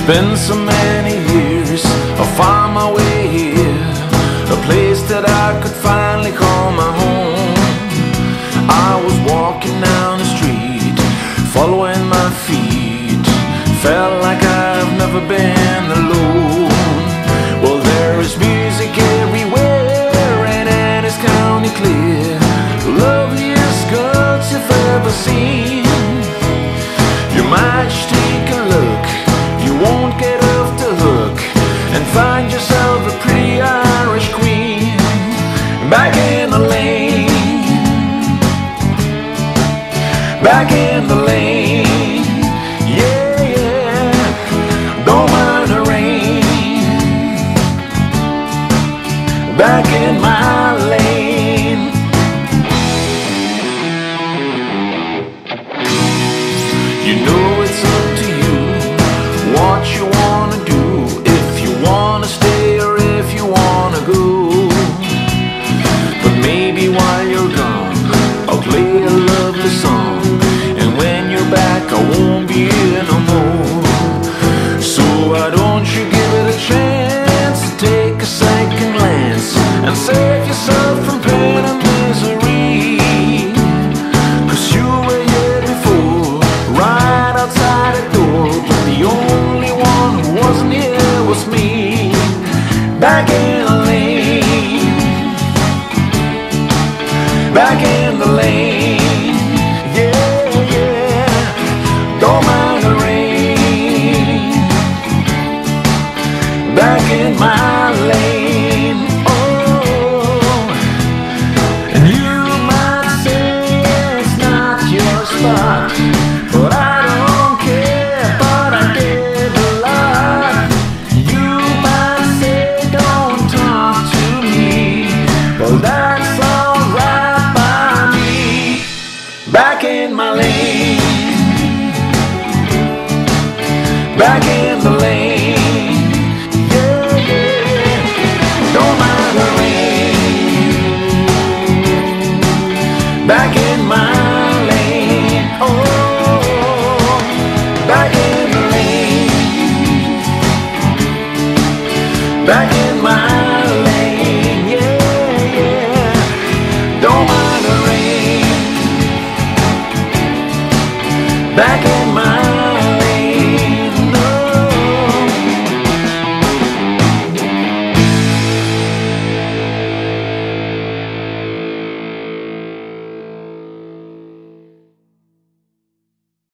been so many years, I found my way here, a place that I could finally call my home. I was walking down the street, following my feet, felt like I've never been alone. Well, there is music everywhere, and it's county clear, the loveliest girls you've ever seen. You might just take a look, you won't get off the hook, and find yourself a pretty Irish queen back in the lane, back in the lane. Yeah, yeah, don't mind the rain, back in my lane. You know it's up to you what you wanna do, if you wanna stay or if you wanna go. But maybe while you're gone, I'll play a lovely song, and when you're back I won't be here no more. So why don't you give it a chance to take a second glance and save yourself from pain and misery, 'cause you were here before, right outside the door, but the only one who wasn't here was me, back in the lane, back in the lane. Yeah, yeah, don't mind the rain, back in my lane. Oh, and you might say it's not your spot, but I don't care, but I give a lot. You might say don't talk to me, but that's alright by me, back in my lane, back in the lane. Yeah, yeah, don't mind the rain, back in my lane. Oh, back in the lane, back in